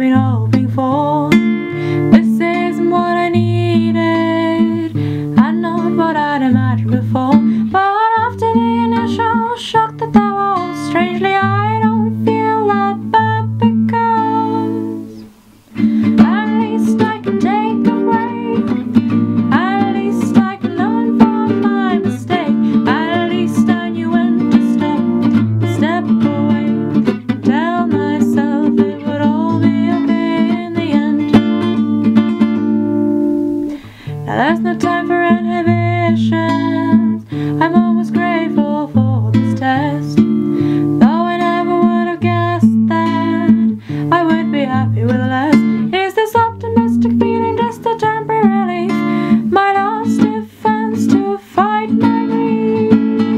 been hoping for. This isn't what I needed, and not what I'd imagined before. But after the initial shock that there was, strangely I don't feel that bad, because at least I can take a break. At least I can learn from my mistake. At least I knew when to stop, step away, tell myself it would all be okay in the end. Now there's no time for inhibitions. I'm almost grateful for this test, though I never would have guessed that I would be happy with less. Is this optimistic feeling just a temporary relief, my last defense to fight my grief?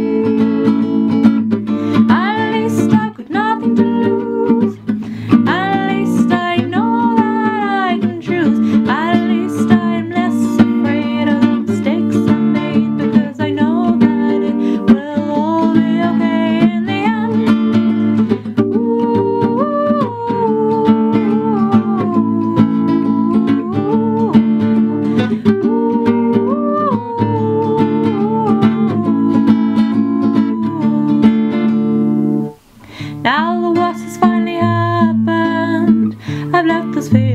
At least I've got nothing to lose. At least I know that I can choose. At least I'm less afraid of the mistakes I made, because I know that it will all be okay in the end. Now the worst has finally happened. I've left this feeling